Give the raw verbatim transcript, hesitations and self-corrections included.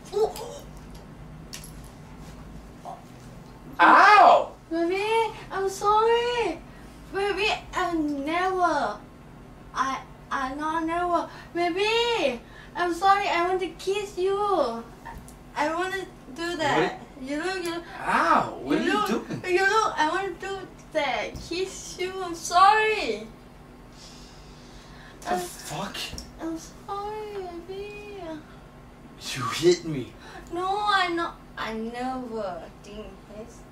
Ow! Baby, I'm sorry. Baby, I never. I I not never. Baby, I'm sorry. I want to kiss you. I want to do that. You look, you look. Ow! What you are look, you doing? You look. I want to do that. Kiss you. I'm sorry. The I'm, fuck? I'm sorry, baby. You hit me. No, I not. I never think this.